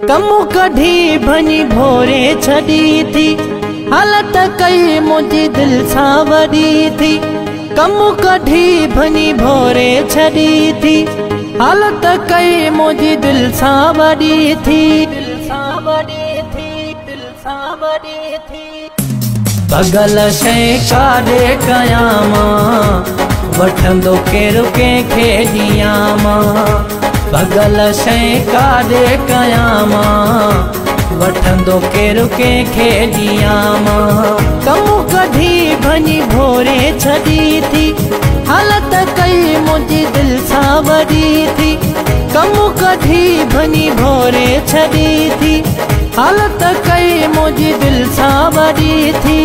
कम कढी भनी भोरे छड़ी थी, हालत कई मुझी दिल सां वड़ी थी। कम कढी भनी भोरे छड़ी थी, हालत कई मुझी दिल सां वड़ी थी। दिल सां वड़ी थी, दिल सां वड़ी थी। पगल शै काॾे कयां मां, वठंदो केरु कंहिंखे ॾियां मां। पगल शै काॾे कयां मां, वठंदो केरु कंहिंखे ॾियां मां। कम कढी भनी भोरे छड़ी थी, हालत कई मुझी दिल सां वड़ी थी। कम कढी भनी भोरे छड़ी थी, हालत कई मुझी दिल सां वड़ी थी।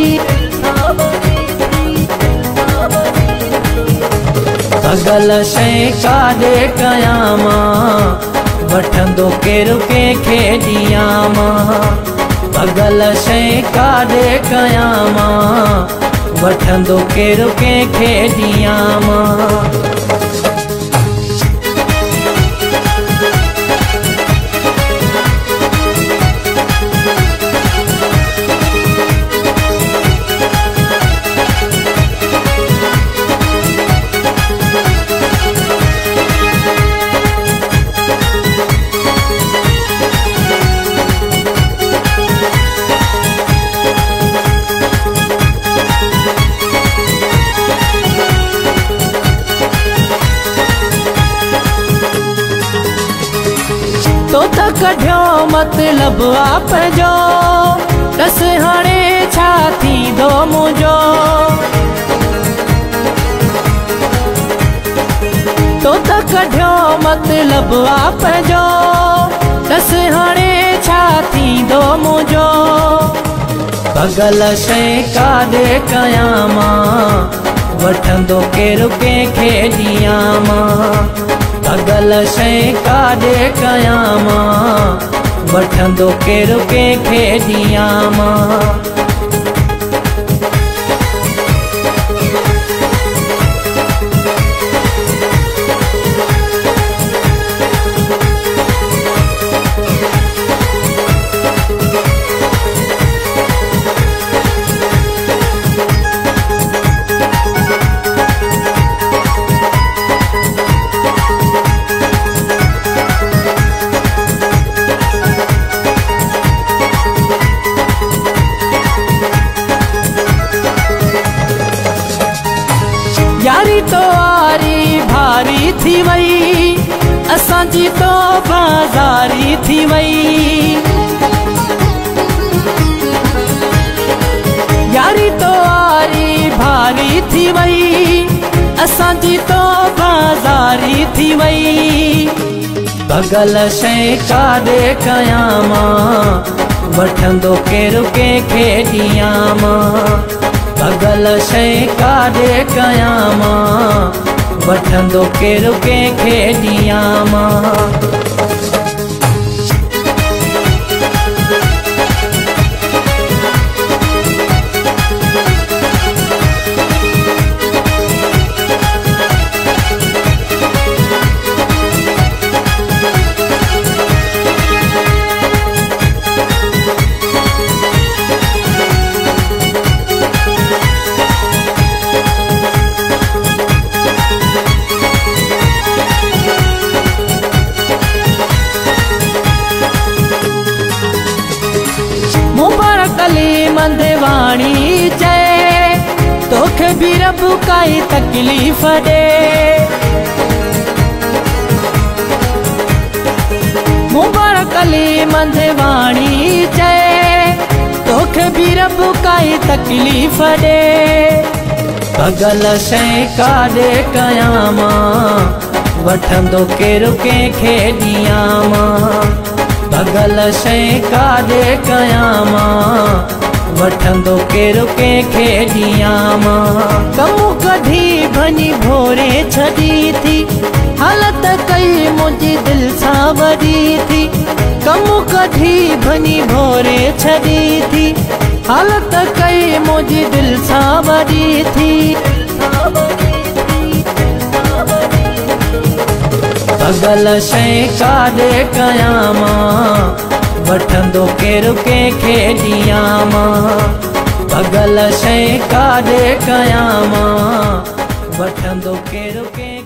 पगल शै काॾे कयां मां, वठंदो केरु कंहिंखे ॾियां मां। पगल शै काॾे कयां मां, वठंदो केरु कंहिंखे ॾियां मां। तो त कढियो मतलब आप जो, दस हाणे छा थींदो मुंहिंजो। तो त कढियो मतलब आप जो, दस हाणे छा थींदो मुंहिंजो। पगल शै काॾे कयां मां, वठंदो केरु कंहिंखे ॾियां मां। पगल शै काॾे कयां मां, वठंदो केरु कंहिंखे ॾियां मां। यारी तो आरी भारी थी वई, असांजी तो बाज़ारी थी वई। यारी तो आरी भारी थी वई, असांजी तो बाज़ारी थी वई। पगल शै काॾे कयां मां, वठंदो केरु कंहिंखे ॾियां मां। पगल शै काॾे कयां मां, वठंदो केरु कंहिंखे ॾियां मां। मुबारकली मंदवाणी चए, तोखे भी रब काई तकलीफ़ दे। मुबारकली मंदवाणी चए, तोखे भी रब काई तकलीफ़ दे। पगल शै काॾे कयां मां, वठंदो केरु कंहिंखे ॾियां मां। पगल शै काॾे कयां मां, वठंदो केरु कंहिंखे ॾियां मां। कम कढी भनी भोरे छड़ी थी, हालत कई मुझी दिल सां वड़ी थी। कम कढी भनी भोरे छड़ी थी, हालत कई मुझी दिल सां वड़ी थी। पगल शै काॾे कयां मां, वठंदो केरु कंहिंखे ॾियां मां, भगल शइ काॾे कयां मां, वठंदो केरु कंहिंखे